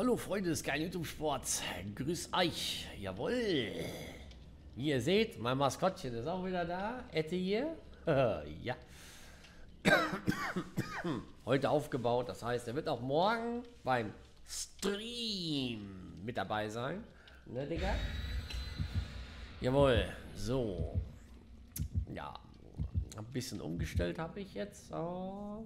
Hallo Freunde des geilen YouTube-Sports, grüß euch, jawohl. Wie ihr seht, mein Maskottchen ist auch wieder da, Ette hier. Ja. Heute aufgebaut, das heißt, er wird auch morgen beim Stream mit dabei sein. Ne, Digga? Jawohl, so. Ja, ein bisschen umgestellt habe ich jetzt. So.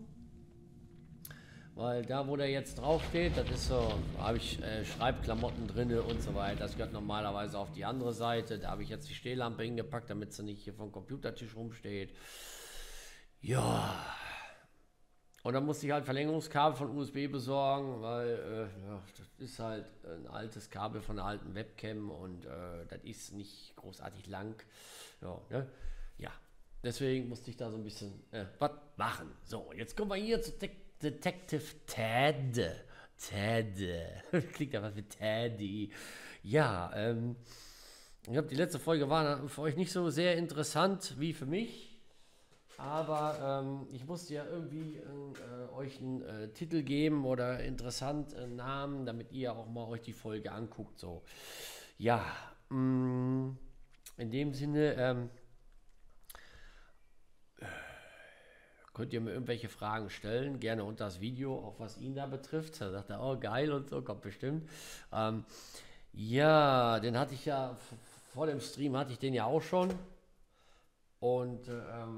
Weil da, wo der jetzt drauf steht, das ist so, habe ich Schreibklamotten drin und so weiter. Das gehört normalerweise auf die andere Seite. Da habe ich jetzt die Stehlampe hingepackt, damit sie nicht hier vom Computertisch rumsteht. Ja. Und dann musste ich halt Verlängerungskabel von USB besorgen, weil ja, das ist halt ein altes Kabel von einer alten Webcam und das ist nicht großartig lang. Ja, ne? Ja. Deswegen musste ich da so ein bisschen was machen. So, jetzt kommen wir hier zu Detective Ted. Klingt einfach wie Teddy. Ja, ich glaube, die letzte Folge war für euch nicht so sehr interessant wie für mich. Aber ich musste ja irgendwie euch einen Titel geben oder interessanten Namen, damit ihr auch mal euch die Folge anguckt. So, ja, in dem Sinne könnt ihr mir irgendwelche Fragen stellen, gerne unter das Video, auch was ihn da betrifft. Da sagt er, oh geil und so, kommt bestimmt. Ja, den hatte ich ja vor dem Stream, hatte ich den ja auch schon. Und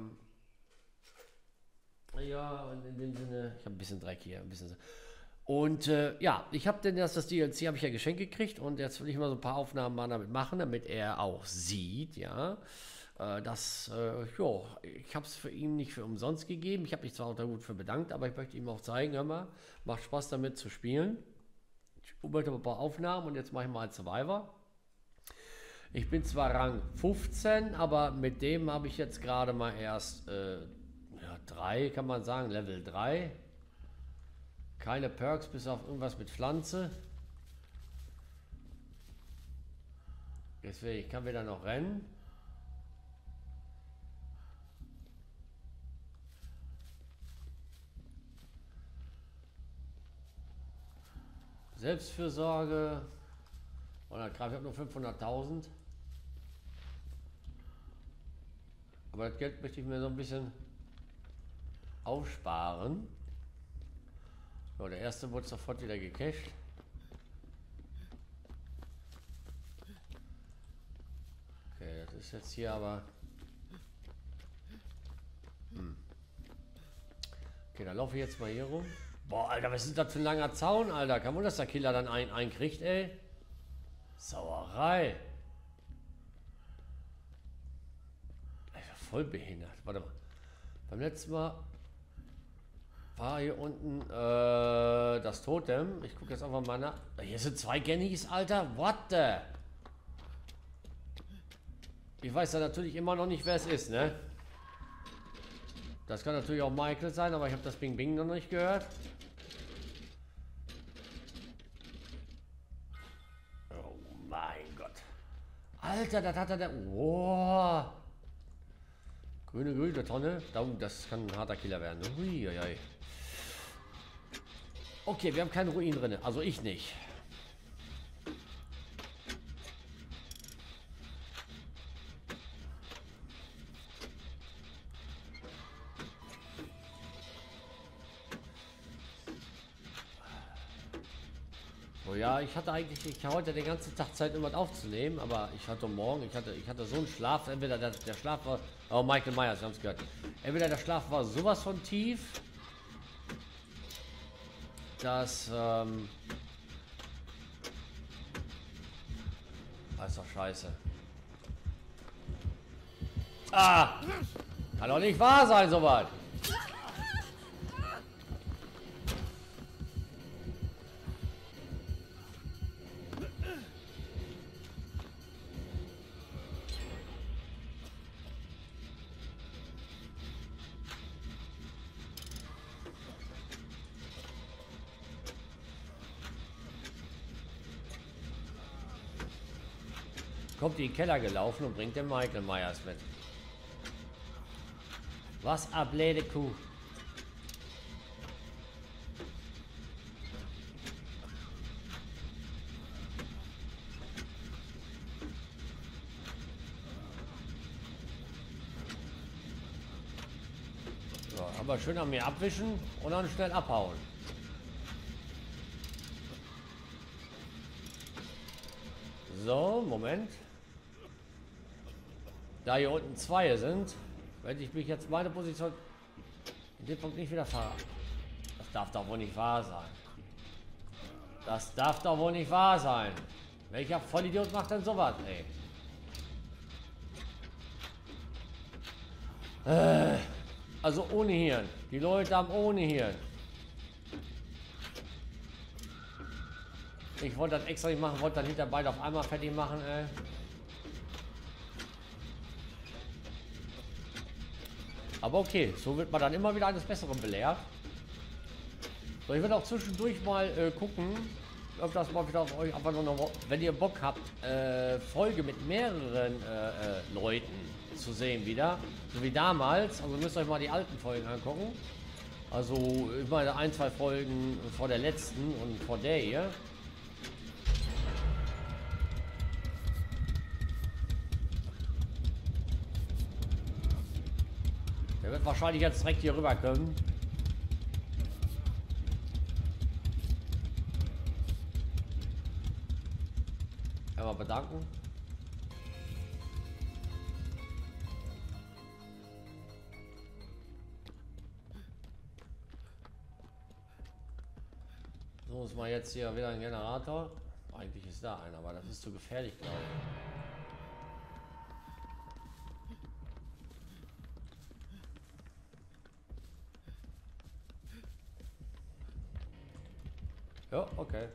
ja, und in dem Sinne, ich habe ein bisschen Dreck hier, ein bisschen. Und ja, ich habe denn das DLC habe ich ja geschenkt gekriegt und jetzt will ich mal so ein paar Aufnahmen mal damit machen, damit er auch sieht, ja, dass, ja, ich habe es für ihn nicht für umsonst gegeben. Ich habe mich zwar auch da gut für bedankt, aber ich möchte ihm auch zeigen, hör mal, macht Spaß damit zu spielen. Ich wollte ein paar Aufnahmen und jetzt mache ich mal Survivor. Ich bin zwar Rang 15, aber mit dem habe ich jetzt gerade mal erst ja, 3, kann man sagen, Level 3. Keine Perks, bis auf irgendwas mit Pflanze. Deswegen, ich kann wieder noch rennen. Selbstfürsorge. Und dann greife ich nur 500.000. Aber das Geld möchte ich mir so ein bisschen aufsparen. So, der erste wurde sofort wieder gecached. Okay, das ist jetzt hier aber... Okay, dann laufe ich jetzt mal hier rum. Boah, Alter, was ist das für ein langer Zaun, Alter? Kann wohl, dass der Killer dann einen kriegt, ey? Sauerei. Alter, voll behindert. Warte mal. Beim letzten Mal war hier unten das Totem. Ich gucke jetzt einfach mal nach. Hier sind 2 Gennys, Alter. What the? Ich weiß ja natürlich immer noch nicht, wer es ist, ne? Das kann natürlich auch Michael sein, aber ich habe das Bing Bing noch nicht gehört. Oh mein Gott. Alter, das hat er da. Wow. Grüne Tonne. Das kann ein harter Killer werden. Uiuiui. Okay, wir haben keinen Ruin drin. Also ich nicht. Oh ja, ich hatte heute den ganzen Tag Zeit, irgendwas aufzunehmen, aber ich hatte morgen, ich hatte so einen Schlaf, entweder der Schlaf war, oh Michael Myers, wir haben es gehört, entweder der Schlaf war sowas von tief, dass, das ist doch scheiße. Ah! Kann doch nicht wahr sein, soweit. Kommt in den Keller gelaufen und bringt den Michael Myers mit. Was a blöde Kuh. Aber schön an mir abwischen und dann schnell abhauen. So, Moment. Da hier unten zwei sind, werde ich mich jetzt meine Position in dem Punkt nicht wieder fahren. Das darf doch wohl nicht wahr sein. Das darf doch wohl nicht wahr sein. Welcher Vollidiot macht denn sowas, ey? Also ohne Hirn. Die Leute haben ohne Hirn. Ich wollte das extra nicht machen, wollte dann hinter beide auf einmal fertig machen, ey. Aber okay, so wird man dann immer wieder eines Besseren belehrt. So, ich werde auch zwischendurch mal gucken, ob das mal wieder auf euch einfach nur noch, wenn ihr Bock habt, Folge mit mehreren Leuten zu sehen wieder. So wie damals. Also müsst ihr euch mal die alten Folgen angucken. Also ich meine 1, 2 Folgen vor der letzten und vor der hier. Der wird wahrscheinlich jetzt direkt hier rüber kommen. Einmal bedanken. So ist mal jetzt hier wieder ein Generator. Eigentlich ist da einer, aber das ist zu gefährlich, glaube ich. Ja, okay.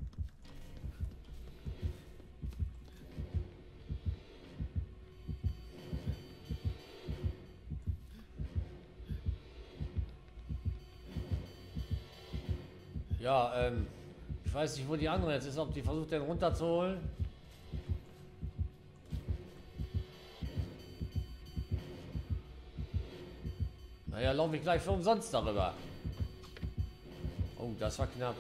Ja, ich weiß nicht, wo die andere jetzt ist, ob die versucht, den runterzuholen. Naja, laufe ich gleich für umsonst darüber. Oh, das war knapp.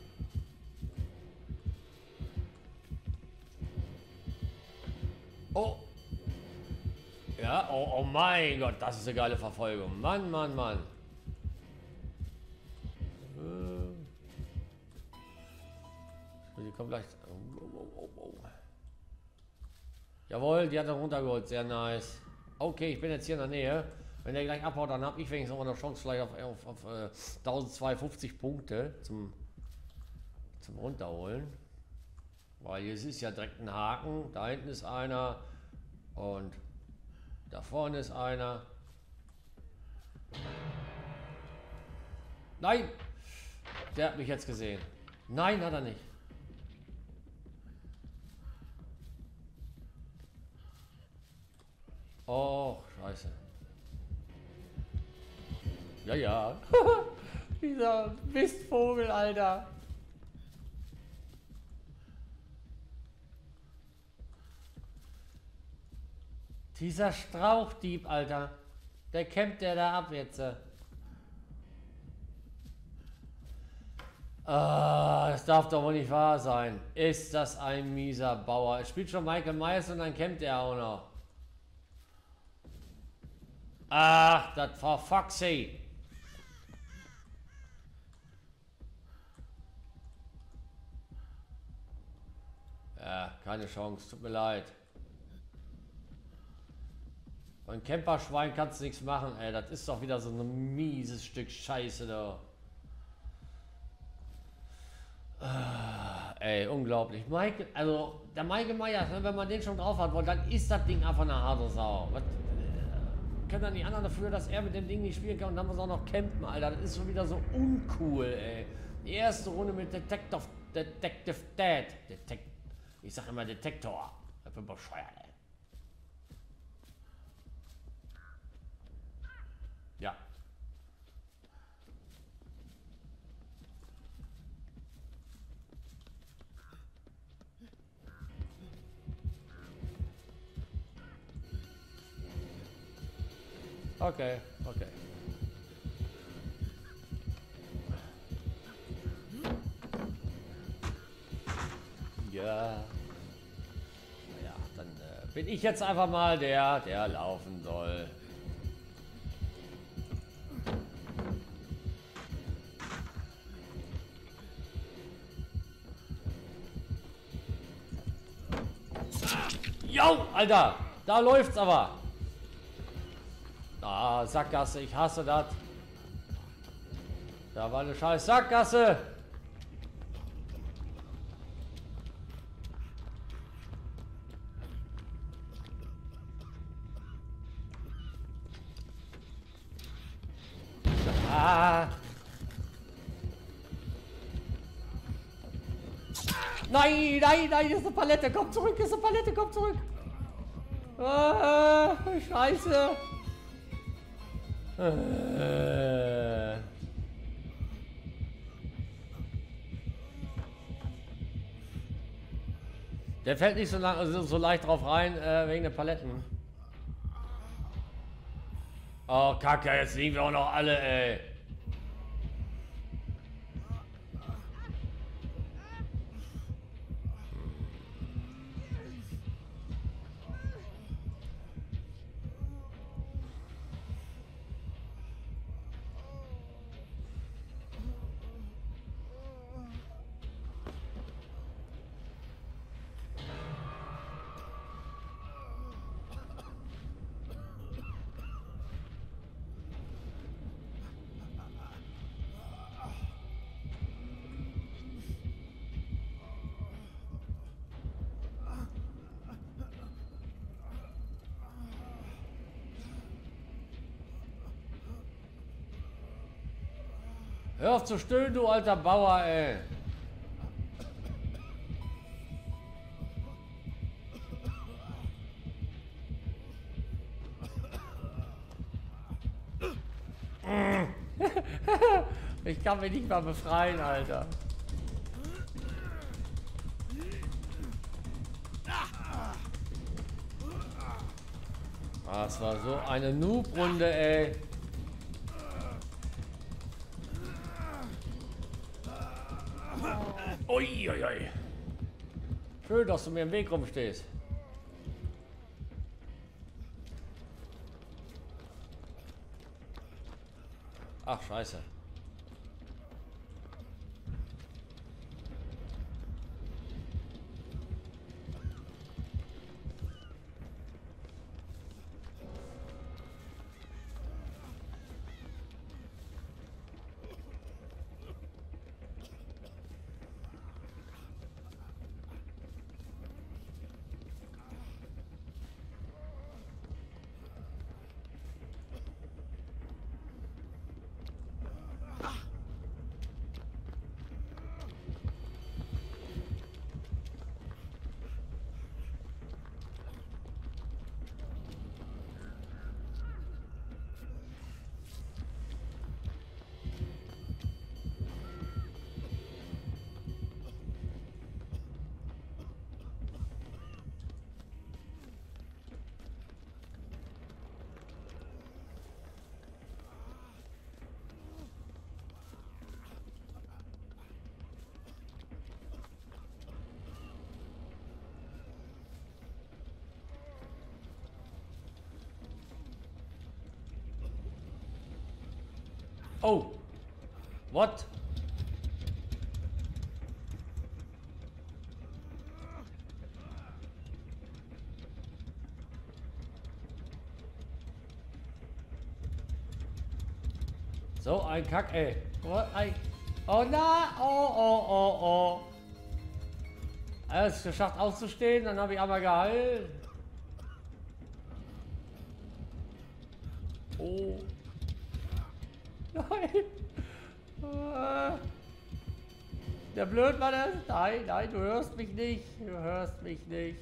Oh. Ja, oh mein Gott, das ist eine geile Verfolgung. Mann, Mann, Mann. Die kommt gleich. Oh. Jawohl, die hat er runtergeholt. Sehr nice. Okay, ich bin jetzt hier in der Nähe. Wenn der gleich abhaut, dann habe ich wenigstens noch eine Chance vielleicht auf 1250 Punkte zum Runterholen. Weil hier ist ja direkt ein Haken. Da hinten ist einer. Und da vorne ist einer. Nein! Der hat mich jetzt gesehen. Nein, hat er nicht. Oh, scheiße. Ja. Dieser Mistvogel, Alter. Dieser Strauchdieb, Alter. Der campt der da ab jetzt. Ah, das darf doch wohl nicht wahr sein. Ist das ein mieser Bauer? Er spielt schon Michael Myers und dann campt er auch noch. Ach, das war Foxy. Ja, keine Chance, tut mir leid. Ein Camperschwein kannst du nichts machen, ey. Das ist doch wieder so ein mieses Stück Scheiße da. Ey, unglaublich. Michael, also der Michael Myers, wenn man den schon drauf hat, dann ist das Ding einfach eine harte Sau. Was, können dann die anderen dafür, dass er mit dem Ding nicht spielen kann und dann muss er auch noch campen, Alter. Das ist schon wieder so uncool, ey. Die erste Runde mit Detective Dad. Ich sag immer Detektor. Ich bin bescheuert, ey. Ja. Okay. Ja. Naja, dann bin ich jetzt einfach mal der laufen soll. Jo, Alter, da läuft's aber. Ah, Sackgasse, ich hasse das. Da war eine scheiß Sackgasse. Ah. Nein, nein, nein, hier ist eine Palette. Komm zurück, hier ist eine Palette, komm zurück. Ah, Scheiße. Der fällt nicht so leicht drauf rein, wegen der Paletten. Oh, Kacke, jetzt liegen wir auch noch alle, ey. Hör auf zu stöhnen, du alter Bauer, ey. Ich kann mich nicht mal befreien, Alter. Das war so eine Noob-Runde, ey. Uiuiui. Schön, dass du mir im Weg rumstehst. Ach, scheiße. Oh, what? So ein Kack, ey. Oh na, oh. Alles geschafft auszustehen, dann habe ich einmal geheilt. Oh. Nein. Der blöd war das. Nein, du hörst mich nicht. Du hörst mich nicht.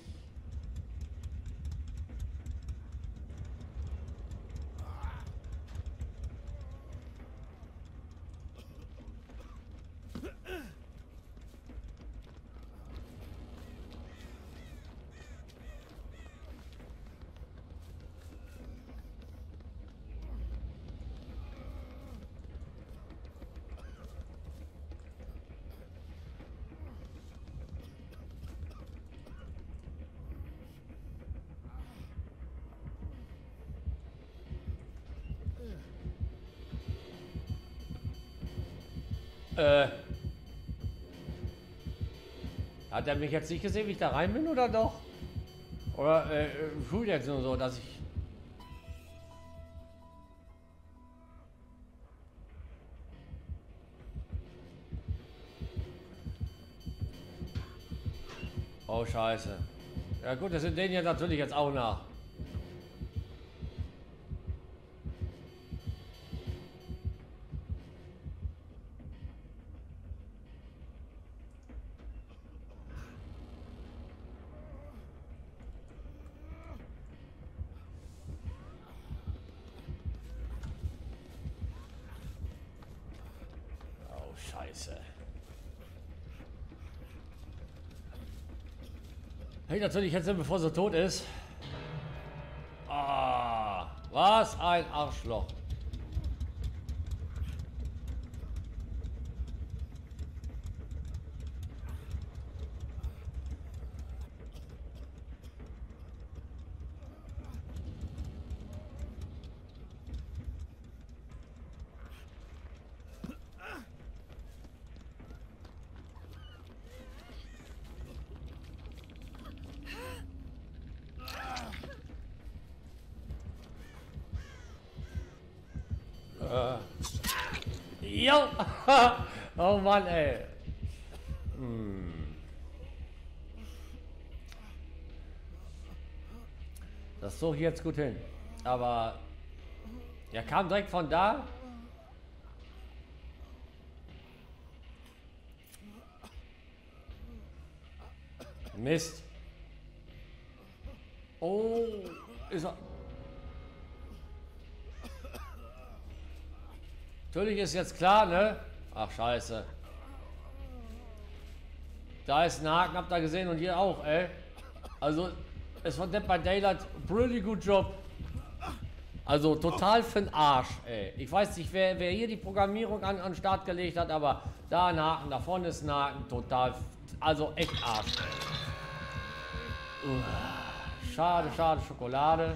Hat er mich jetzt nicht gesehen, wie ich da rein bin, oder doch? Oder tut jetzt nur so, dass ich. Oh, scheiße. Ja gut, das sind denen ja natürlich jetzt auch nach. Oh, scheiße. Hey, natürlich jetzt, bevor sie tot ist. Ah, was ein Arschloch. Jo! Oh Mann, ey. Das zog jetzt gut hin. Aber er kam direkt von da. Mist. Oh, ist er. Natürlich ist jetzt klar, ne? Ach, scheiße. Da ist ein Haken, habt ihr gesehen, und hier auch, ey. Also, es war Dead by Daylight, really good job. Also, total für'n Arsch, ey. Ich weiß nicht, wer hier die Programmierung an den Start gelegt hat, aber da ein Haken, da vorne ist ein Haken, total, also echt Arsch, ey. Schade, schade, Schokolade.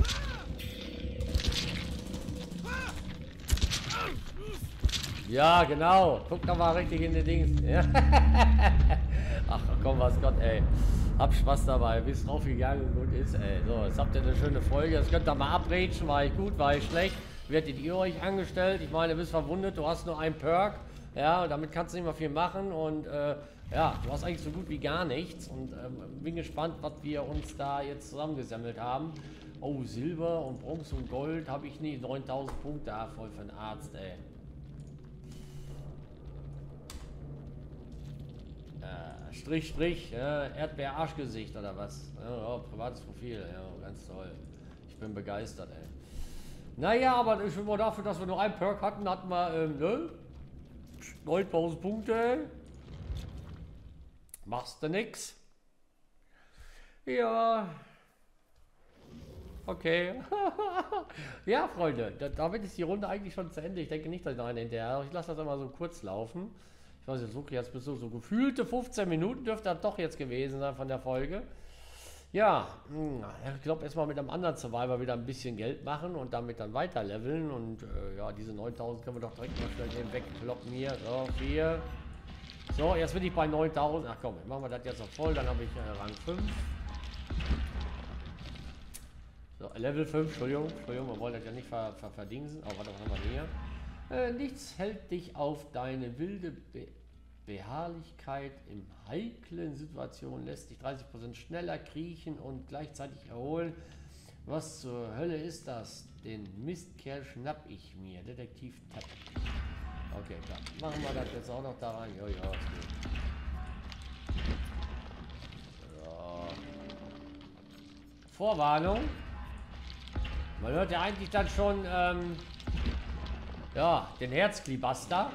Ja, genau. Guck doch mal richtig in die Dings. Ja. Ach komm, was Gott, ey. Hab Spaß dabei. Bis draufgegangen und gut ist, ey. So, jetzt habt ihr eine schöne Folge. Jetzt könnt ihr mal abrätschen. War ich gut, war ich schlecht? Wie hättet ihr euch angestellt? Ich meine, du bist verwundet, du hast nur einen Perk. Ja, und damit kannst du nicht mehr viel machen. Und ja, du hast eigentlich so gut wie gar nichts. Und bin gespannt, was wir uns da jetzt zusammengesammelt haben. Oh, Silber und Bronze und Gold habe ich nicht. 9000 Punkte, voll für einen Arzt, ey. Strich, Strich, Erdbeer-Arschgesicht oder was? Ja, privates Profil, ja, ganz toll. Ich bin begeistert, ey. Naja, aber ich bin mal dafür, dass wir nur einen Perk hatten, hatten wir, ne? 9000 Punkte, ey. Machst du nix? Ja. Okay. Ja, Freunde, damit ist die Runde eigentlich schon zu Ende. Ich denke nicht, dass ich noch eine hinterher. Ich lasse das immer so kurz laufen. Ich weiß jetzt wirklich, jetzt bis so gefühlte 15 Minuten dürfte das doch jetzt gewesen sein von der Folge. Ja, ich glaube erstmal mit einem anderen Survivor wieder ein bisschen Geld machen und damit dann weiter leveln. Und ja, diese 9000 können wir doch direkt mal schnell eben wegkloppen hier. So, 4. So, jetzt bin ich bei 9000. Ach komm, machen wir das jetzt noch voll. Dann habe ich Rang 5. So, Level 5, Entschuldigung, wir wollen das ja nicht verdingsen. Aber was haben wir hier? Nichts hält dich auf deine wilde Beharrlichkeit in heiklen Situationen, lässt dich 30% schneller kriechen und gleichzeitig erholen. Was zur Hölle ist das? Den Mistkerl schnapp ich mir. Detektiv Tab. Okay, klar. Machen wir das jetzt auch noch da rein. Ja, ist gut. So. Vorwarnung. Man hört ja eigentlich dann schon, ja, den Herzklibuster.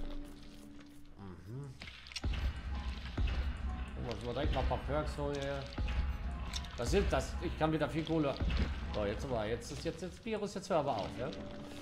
Muss man direkt mal ein paar Perks holen hier. Was sind das? Ich kann wieder viel Kohle. So, jetzt aber, jetzt Virus, jetzt hör aber auf, ja?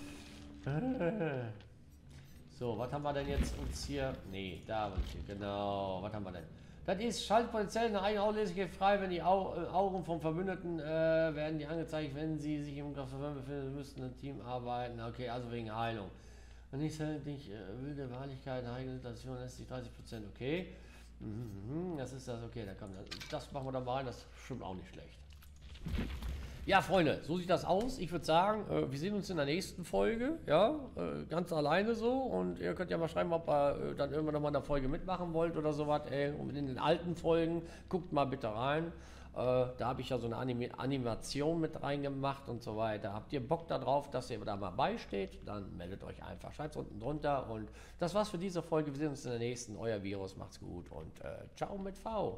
So, was haben wir denn jetzt uns hier? Nee, da genau. Was haben wir denn? Das ist Schaltpotenzial, eine eigene Auslese frei, wenn die Augen vom Verbündeten werden die angezeigt, wenn sie sich im Griff befinden, müssten im Team arbeiten. Okay, also wegen Heilung. Und nicht wilde Wahrlichkeit, eigene Situation lässt sich 30%, okay. Das ist das, okay, da kommt das machen wir da mal rein, das stimmt auch nicht schlecht. Ja, Freunde, so sieht das aus. Ich würde sagen, wir sehen uns in der nächsten Folge, ja, ganz alleine so. Und ihr könnt ja mal schreiben, ob ihr dann irgendwann nochmal in der Folge mitmachen wollt oder sowas. Und in den alten Folgen, guckt mal bitte rein. Da habe ich ja so eine Animation mit reingemacht und so weiter. Habt ihr Bock darauf, dass ihr da mal beisteht? Dann meldet euch einfach. Schreibt es unten drunter. Und das war's für diese Folge. Wir sehen uns in der nächsten. Euer Virus, macht's gut und ciao mit V.